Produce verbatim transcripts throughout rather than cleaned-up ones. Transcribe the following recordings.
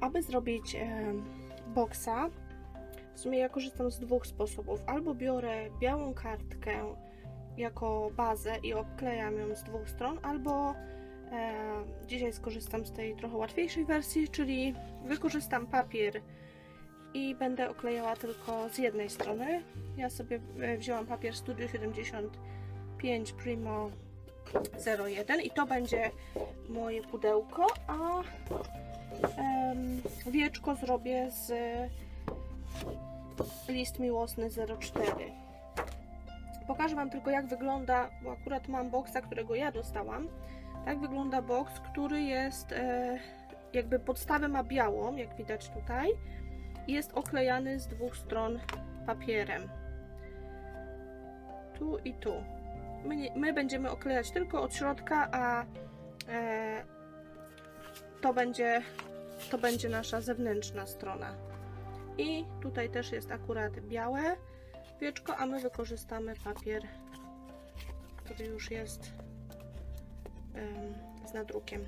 Aby zrobić e, boksa, w sumie ja korzystam z dwóch sposobów. Albo biorę białą kartkę jako bazę i obklejam ją z dwóch stron, albo e, dzisiaj skorzystam z tej trochę łatwiejszej wersji, czyli wykorzystam papier i będę oklejała tylko z jednej strony. Ja sobie wzięłam papier Studio siedemdziesiąt pięć Primo zero jeden i to będzie moje pudełko, a em, wieczko zrobię z List Miłosny zero cztery. Pokażę Wam tylko, jak wygląda, bo akurat mam boksa, którego ja dostałam. Tak wygląda boks, który jest e, jakby podstawę ma białą, jak widać tutaj. Jest oklejany z dwóch stron papierem. Tu i tu. My, nie, my będziemy oklejać tylko od środka, a e, to będzie, to będzie nasza zewnętrzna strona. I tutaj też jest akurat białe wieczko, a my wykorzystamy papier, który już jest e, z nadrukiem.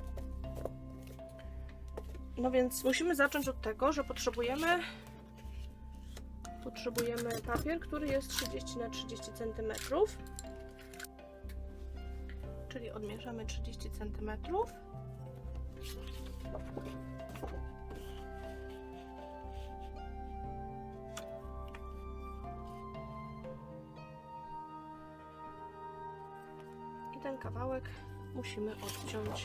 No więc musimy zacząć od tego, że potrzebujemy potrzebujemy papier, który jest trzydzieści na trzydzieści centymetrów, czyli odmierzamy trzydzieści centymetrów. I ten kawałek musimy odciąć.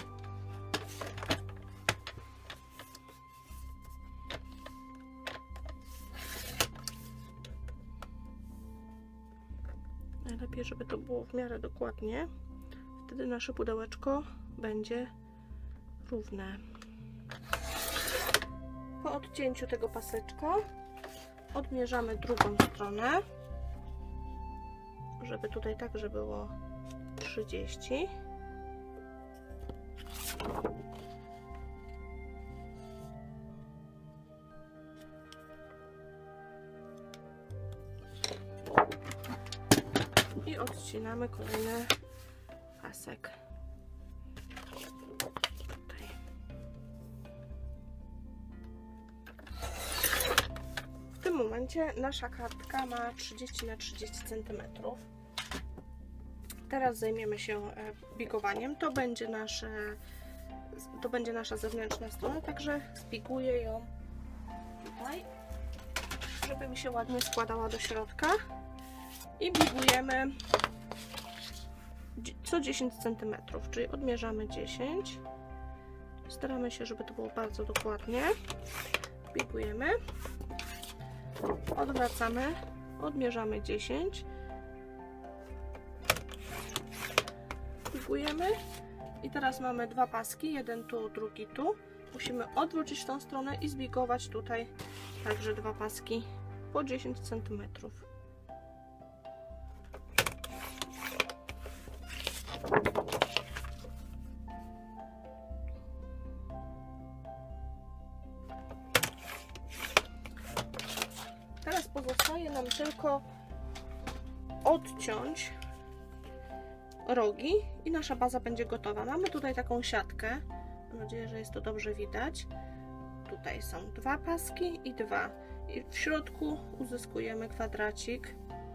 Najlepiej, żeby to było w miarę dokładnie. Wtedy nasze pudełeczko będzie równe. Po odcięciu tego paseczka odmierzamy drugą stronę, żeby tutaj także było trzydzieści. I odcinamy kolejny pasek. Tutaj. W tym momencie nasza kartka ma trzydzieści na trzydzieści centymetrów. Teraz zajmiemy się bigowaniem. To będzie nasze, to będzie nasza zewnętrzna strona, także zbiguję ją tutaj, żeby mi się ładnie składała do środka. I bigujemy co dziesięć centymetrów, czyli odmierzamy dziesięć. Staramy się, żeby to było bardzo dokładnie. Bigujemy, odwracamy, odmierzamy dziesięć. Bigujemy i teraz mamy dwa paski, jeden tu, drugi tu. Musimy odwrócić tą stronę i zbigować tutaj także dwa paski po dziesięć centymetrów. Teraz pozostaje nam tylko odciąć rogi i nasza baza będzie gotowa. Mamy tutaj taką siatkę. Mam nadzieję, że jest to dobrze widać. Tutaj są dwa paski i dwa. I w środku uzyskujemy kwadracik.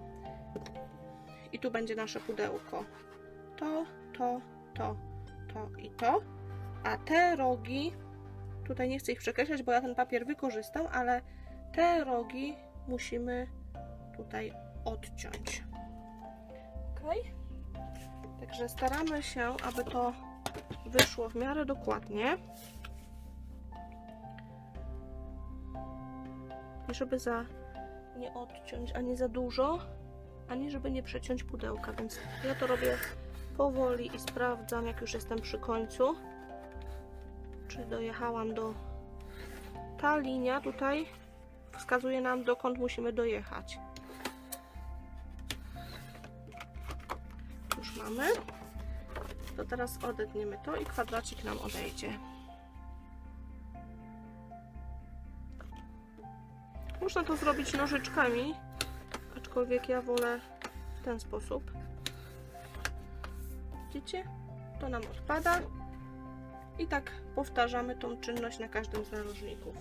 I tu będzie nasze pudełko. To, to, to, to i to. A te rogi, tutaj nie chcę ich przekreślać, bo ja ten papier wykorzystam, ale te rogi musimy tutaj odciąć. Ok? Także staramy się, aby to wyszło w miarę dokładnie. I żeby za nie odciąć ani za dużo, ani żeby nie przeciąć pudełka, więc ja to robię powoli i sprawdzam, jak już jestem przy końcu, czy dojechałam do... Ta linia tutaj wskazuje nam, dokąd musimy dojechać. Już mamy. To teraz odetniemy to i kwadracik nam odejdzie. Można to zrobić nożyczkami, aczkolwiek ja wolę w ten sposób. Widzicie? To nam odpada I tak powtarzamy tą czynność na każdym z narożników.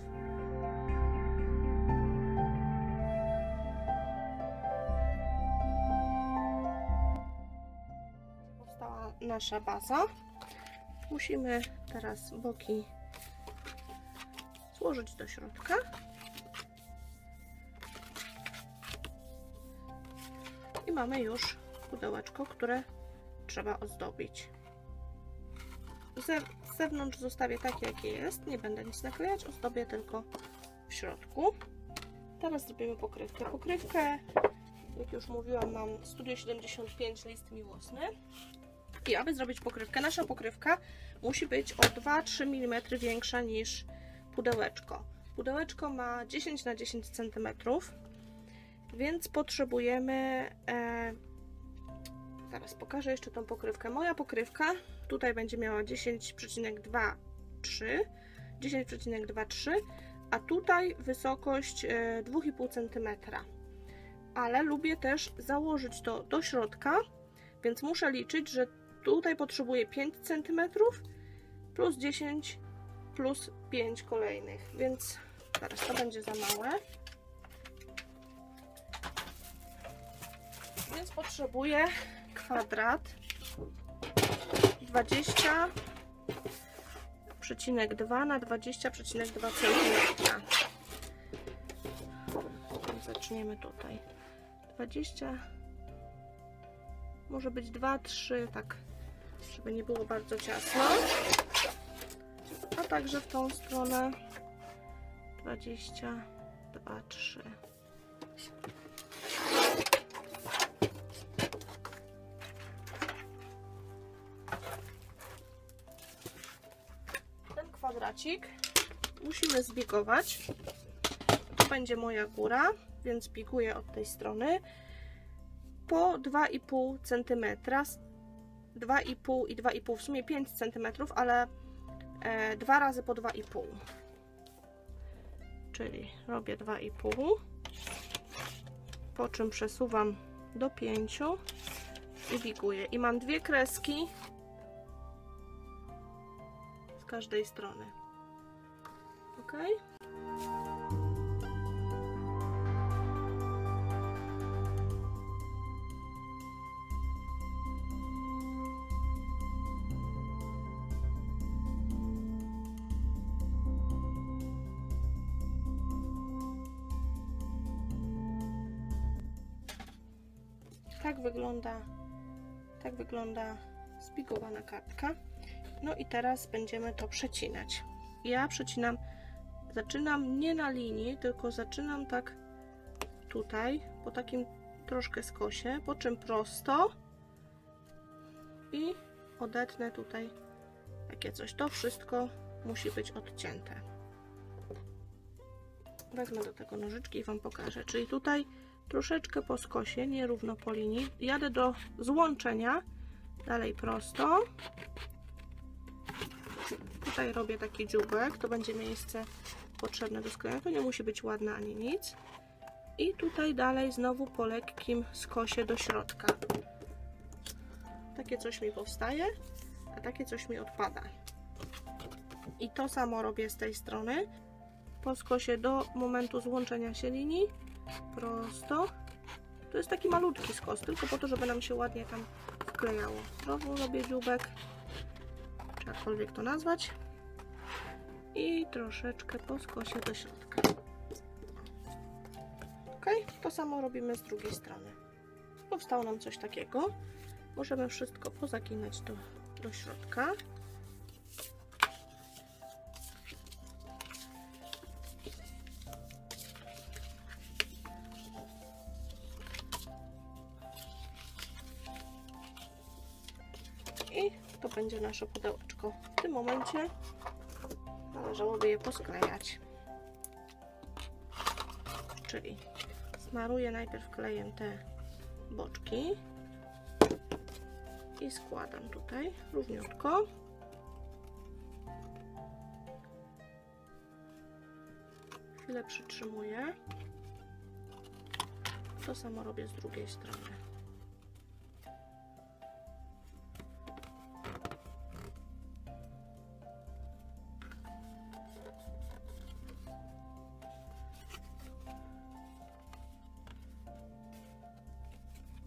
Powstała nasza baza. Musimy teraz boki złożyć do środka. I mamy już pudełeczko, które trzeba ozdobić. Z zewnątrz zostawię takie, jakie jest. Nie będę nic naklejać, ozdobię tylko w środku. Teraz zrobimy pokrywkę. Pokrywkę, jak już mówiłam, mam Studio siedemdziesiąt pięć list miłosny. I aby zrobić pokrywkę, nasza pokrywka musi być o dwa do trzech milimetrów większa niż pudełeczko. Pudełeczko ma dziesięć na dziesięć centymetrów, więc potrzebujemy... E, zaraz pokażę jeszcze tą pokrywkę. Moja pokrywka tutaj będzie miała dziesięć przecinek dwa trzy, dziesięć przecinek dwa trzy, a tutaj wysokość dwa i pół centymetra. Ale lubię też założyć to do środka, więc muszę liczyć, że tutaj potrzebuję pięć centymetrów plus dziesięć plus pięć kolejnych, więc zaraz to będzie za małe. Więc potrzebuję kwadrat dwadzieścia przecinek dwa na dwadzieścia przecinek dwa centymetra. Zaczniemy tutaj. dwadzieścia, może być dwa trzy, tak, żeby nie było bardzo ciasno. A także w tą stronę dwadzieścia dwa trzy. Ten kwadracik musimy zbiegować. To będzie moja góra, więc bieguję od tej strony po dwa i pół centymetra. dwa i pół i dwa i pół, w sumie pięć centymetrów, ale e, dwa razy po dwa i pół. Czyli robię dwa i pół, po czym przesuwam do pięciu i biguję. I mam dwie kreski z każdej strony. Ok? Tak wygląda, tak wygląda zbigowana kartka. No i teraz będziemy to przecinać. Ja przecinam, zaczynam nie na linii, tylko zaczynam tak tutaj, po takim troszkę skosie, po czym prosto i odetnę tutaj takie coś. To wszystko musi być odcięte. Wezmę do tego nożyczki i Wam pokażę. Czyli tutaj troszeczkę po skosie, nierówno po linii. Jadę do złączenia, dalej prosto. Tutaj robię taki dziubek, to będzie miejsce potrzebne do sklejenia. To nie musi być ładne ani nic. I tutaj dalej znowu po lekkim skosie do środka. Takie coś mi powstaje, a takie coś mi odpada. I to samo robię z tej strony. Po skosie do momentu złączenia się linii. Prosto. To jest taki malutki skos, tylko po to, żeby nam się ładnie tam wklejało. Znowu robię dziubek, czy jakkolwiek to nazwać. I troszeczkę po skosie do środka. Ok, to samo robimy z drugiej strony. Powstało nam coś takiego. Możemy wszystko pozaginać do, do środka. I to będzie nasze pudełeczko. W tym momencie należałoby je posklejać. Czyli smaruję najpierw klejem te boczki i składam tutaj równiutko. Chwilę przytrzymuję. To samo robię z drugiej strony.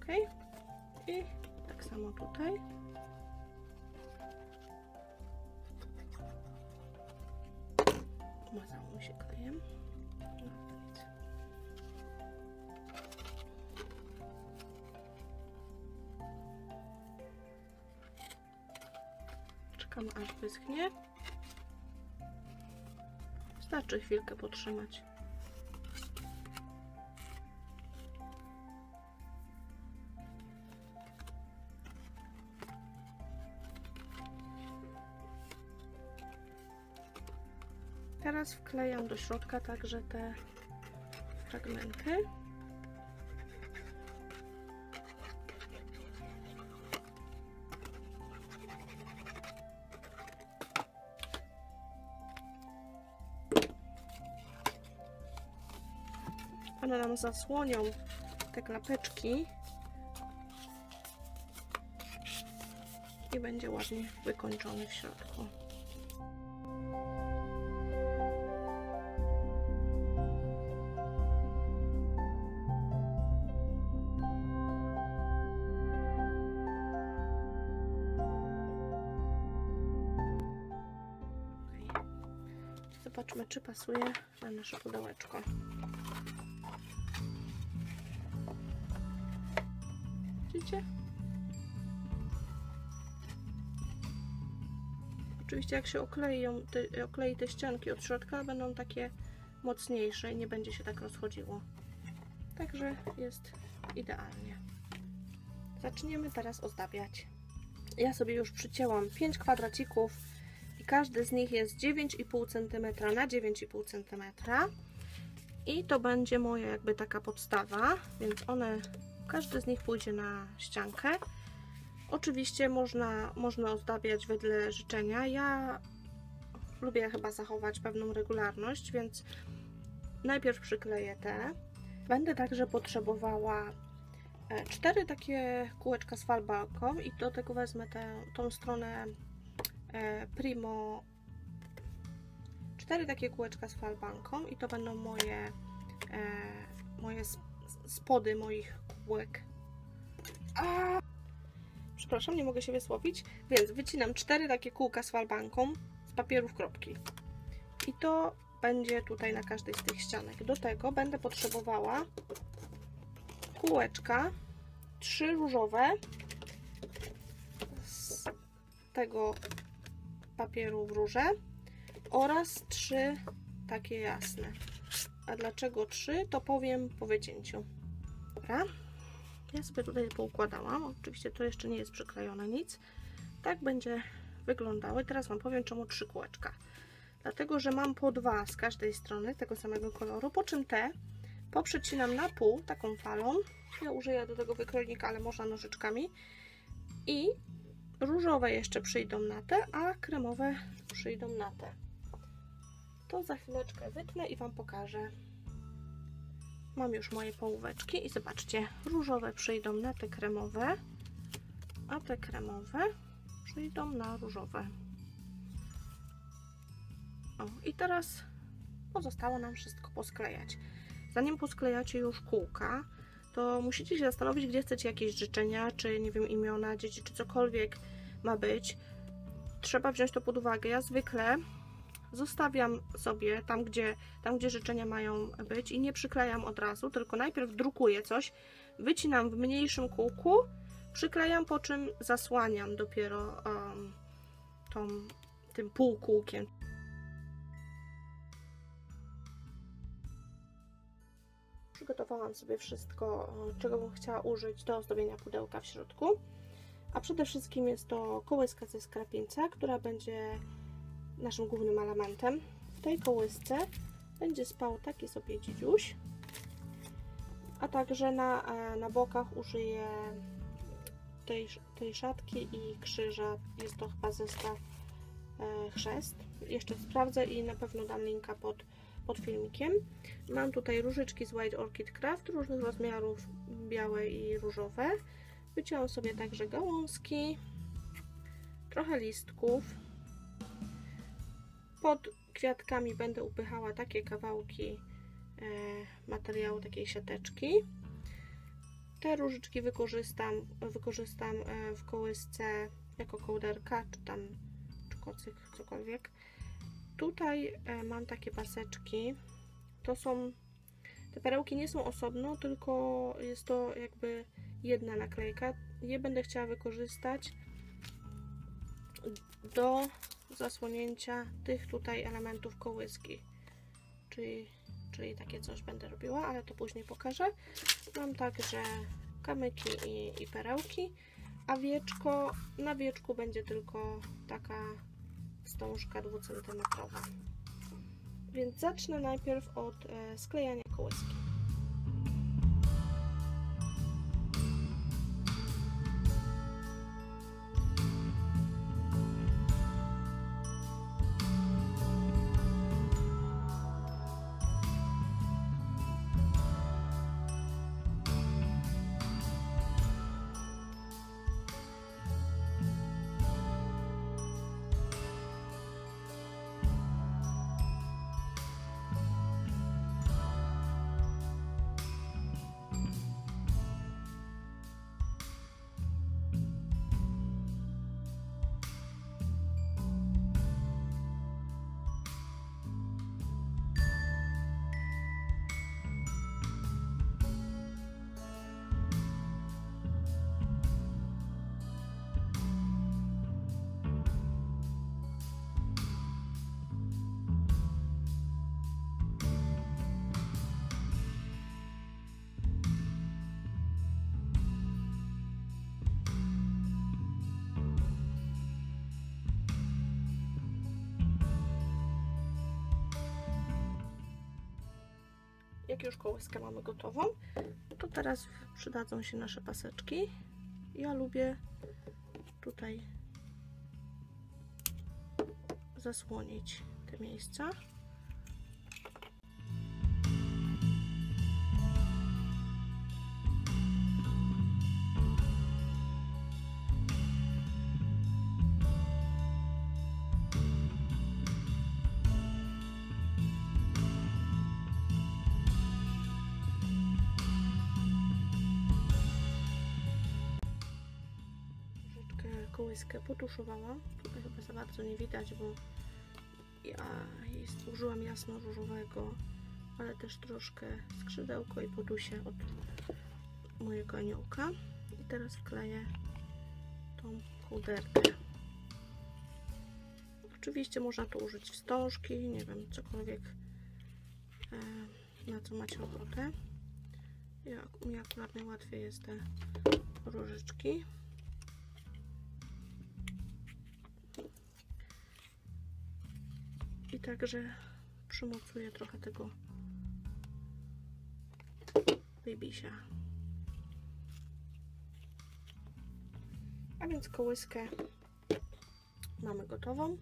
ok, i tak samo tutaj. Umazało mi się klejem. Czekam aż wyschnie. Wystarczy chwilkę potrzymać. Teraz wklejam do środka także te fragmenty. One nam zasłonią te klapeczki i będzie ładnie wykończony w środku. Zobaczmy, czy pasuje na nasze pudełeczko. Widzicie? Oczywiście jak się okleją, te, oklei te ścianki od środka, będą takie mocniejsze i nie będzie się tak rozchodziło. Także jest idealnie. Zaczniemy teraz ozdabiać. Ja sobie już przycięłam pięć kwadracików i każdy z nich jest dziewięć i pół centymetra na dziewięć i pół centymetra. I to będzie moja jakby taka podstawa, więc one, każdy z nich pójdzie na ściankę. Oczywiście można, można ozdabiać wedle życzenia. Ja lubię chyba zachować pewną regularność, więc najpierw przykleję te. Będę także potrzebowała cztery takie kółeczka z falbanką i do tego wezmę tę, tą stronę Primo. Cztery takie kółeczka z falbanką i to będą moje, e, moje spody moich kółek. A! Przepraszam, nie mogę się wysłowić. Więc wycinam cztery takie kółka z falbanką z papieru w kropki. I to będzie tutaj na każdej z tych ścianek. Do tego będę potrzebowała kółeczka, trzy różowe z tego papieru w róże oraz trzy takie jasne. A dlaczego trzy, to powiem po wycięciu. Dobra. Ja sobie tutaj poukładałam. Oczywiście to jeszcze nie jest przyklejone nic. Tak będzie wyglądały. Teraz Wam powiem, czemu trzy kółeczka. Dlatego, że mam po dwa z każdej strony tego samego koloru, po czym te poprzecinam na pół taką falą. Ja użyję do tego wykrojnika, ale można nożyczkami. I różowe jeszcze przyjdą na te, a kremowe przyjdą na te. To za chwileczkę wytnę i Wam pokażę. Mam już moje połóweczki i zobaczcie, różowe przyjdą na te kremowe, a te kremowe przyjdą na różowe. O, i teraz pozostało nam wszystko posklejać. Zanim posklejacie już kółka, to musicie się zastanowić, gdzie chcecie jakieś życzenia, czy nie wiem, imiona dzieci, czy cokolwiek ma być. Trzeba wziąć to pod uwagę. Ja zwykle zostawiam sobie tam gdzie, tam, gdzie życzenia mają być i nie przyklejam od razu, tylko najpierw drukuję coś, wycinam w mniejszym kółku, przyklejam, po czym zasłaniam dopiero um, tą, tym półkółkiem. Przygotowałam sobie wszystko, czego bym chciała użyć do ozdobienia pudełka w środku. A przede wszystkim jest to kołyska ze skrapieńca, która będzie naszym głównym elementem. W tej kołysce będzie spał taki sobie dzidziuś, a także na, na bokach użyję tej, tej szatki i krzyża. Jest to chyba zestaw e, chrzest. Jeszcze sprawdzę i na pewno dam linka pod, pod filmikiem. Mam tutaj różyczki z White Orchid Craft różnych rozmiarów, białe i różowe. Wycięłam sobie także gałązki, trochę listków. Pod kwiatkami będę upychała takie kawałki e, materiału, takiej siateczki. te różyczki wykorzystam, wykorzystam w kołysce jako kołderka, czy tam czy kocyk, cokolwiek. Tutaj mam takie paseczki. To są, te perełki nie są osobno, tylko jest to jakby jedna naklejka. Je będę chciała wykorzystać do zasłonięcia tych tutaj elementów kołyski. Czyli, czyli takie coś będę robiła, ale to później pokażę. Mam także kamyki i, i perełki, a wieczko, na wieczku będzie tylko taka wstążka dwucentymetrowa. Więc zacznę najpierw od e, sklejania kołyski. Jak już kołyskę mamy gotową, to teraz przydadzą się nasze paseczki. Ja lubię tutaj zasłonić te miejsca. Kołyskę potuszowałam. Tutaj chyba za bardzo nie widać, bo ja jest, użyłam jasno-różowego, ale też troszkę skrzydełko i podusie od mojego aniołka. I teraz wkleję tą kołderkę. Oczywiście można tu użyć wstążki, nie wiem, cokolwiek, na co macie ochotę. Ja, mi akurat najłatwiej jest te różyczki. I także przymocuję trochę tego babisia. A więc kołyskę mamy gotową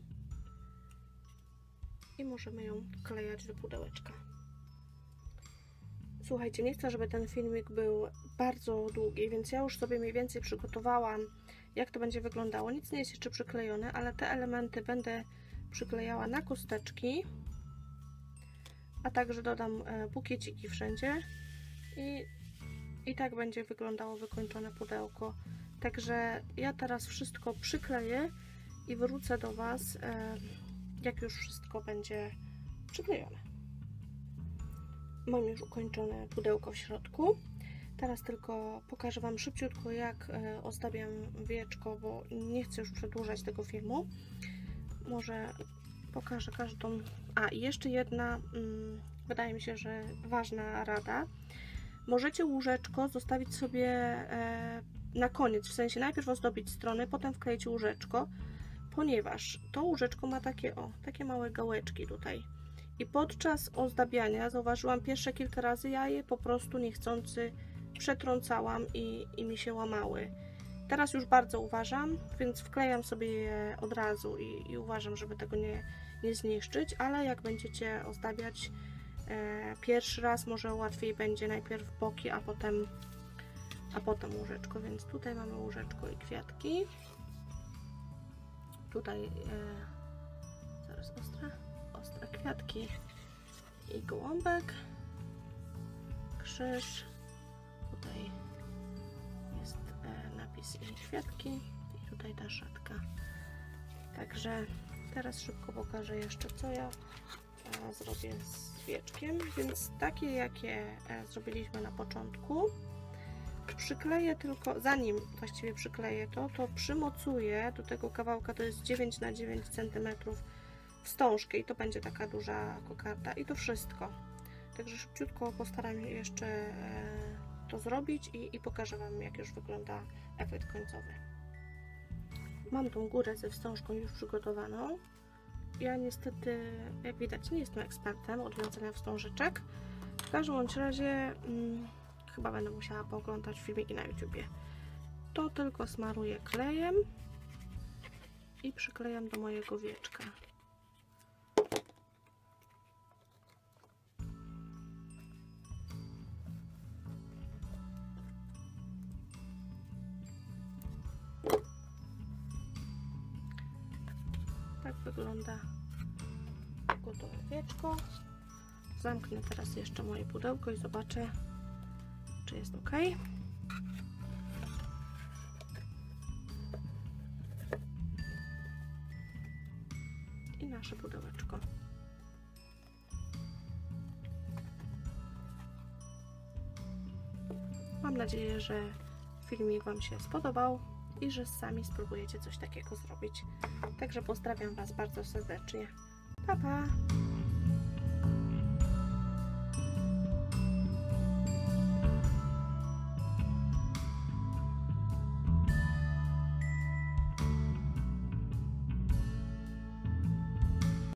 i możemy ją wklejać do pudełeczka. Słuchajcie, nie chcę, żeby ten filmik był bardzo długi, więc ja już sobie mniej więcej przygotowałam, jak to będzie wyglądało. Nic nie jest jeszcze przyklejone, ale te elementy będę przyklejała na kosteczki, a także dodam bukieciki wszędzie i, i tak będzie wyglądało wykończone pudełko. Także ja teraz wszystko przykleję i wrócę do Was, jak już wszystko będzie przyklejone. Mam już ukończone pudełko w środku. Teraz tylko pokażę Wam szybciutko, jak ozdabiam wieczko, bo nie chcę już przedłużać tego filmu. Może pokażę każdą. A i jeszcze jedna, hmm, wydaje mi się, że ważna rada. Możecie łóżeczko zostawić sobie e, na koniec, w sensie najpierw ozdobić strony, potem wkleić łóżeczko, ponieważ to łóżeczko ma takie, o, takie małe gałeczki tutaj. I podczas ozdabiania zauważyłam pierwsze kilka razy, ja je po prostu niechcący przetrącałam i, i mi się łamały. Teraz już bardzo uważam, więc wklejam sobie je od razu i, i uważam, żeby tego nie, nie zniszczyć, ale jak będziecie ozdabiać e, pierwszy raz, może łatwiej będzie najpierw boki, a potem, a potem łóżeczko, więc tutaj mamy łóżeczko i kwiatki. Tutaj e, zaraz ostre, ostre kwiatki i gołąbek, krzyż, tutaj zapis i świadki i tutaj ta szatka. Także teraz szybko pokażę jeszcze, co ja e, zrobię z wieczkiem, więc takie jakie e, zrobiliśmy na początku. Przykleję tylko, zanim właściwie przykleję to, to przymocuję do tego kawałka, to jest dziewięć na dziewięć centymetrów, wstążkę i to będzie taka duża kokarda i to wszystko. Także szybciutko postaram się jeszcze e, to zrobić i, i pokażę Wam, jak już wygląda efekt końcowy. Mam tą górę ze wstążką już przygotowaną. Ja niestety, jak widać, nie jestem ekspertem od wiązania wstążeczek. W każdym bądź razie hmm, chyba będę musiała pooglądać filmiki na YouTubie. To tylko smaruję klejem i przyklejam do mojego wieczka. Tak wygląda gotowe wieczko. Zamknę teraz jeszcze moje pudełko i zobaczę, czy jest ok. I nasze pudełeczko. Mam nadzieję, że filmik Wam się spodobał i że sami spróbujecie coś takiego zrobić. Także pozdrawiam Was bardzo serdecznie. Pa, pa!